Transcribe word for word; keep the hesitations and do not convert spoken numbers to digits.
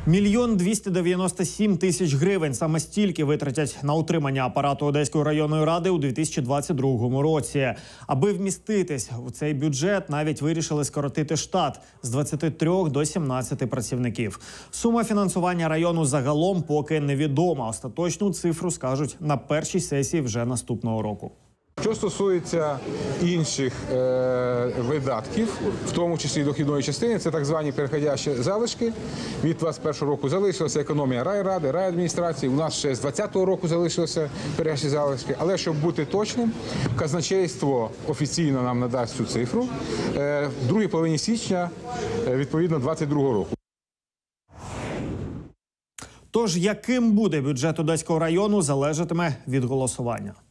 Мільйон двісті дев'яносто сім тисяч гривень. Саме стільки витратять на утримання апарату Одеської районної ради у дві тисячі двадцять другому році. Аби вміститись у цей бюджет, навіть вирішили скоротити штат з двадцяти трьох до сімнадцяти працівників. Сума фінансування району загалом поки невідома. Остаточну цифру скажуть на першій сесії вже наступного року. Що стосується інших е, видатків, в тому числі дохідної частини, це так звані переходящі залишки. Від двадцять першого року залишилася економія райради, райадміністрації. У нас ще з двадцятого року залишилися переходящі залишки. Але щоб бути точним, казначейство офіційно нам надасть цю цифру е, в другій половині січня, е, відповідно, двадцять другого року. Тож, яким буде бюджет Одеського району, залежатиме від голосування.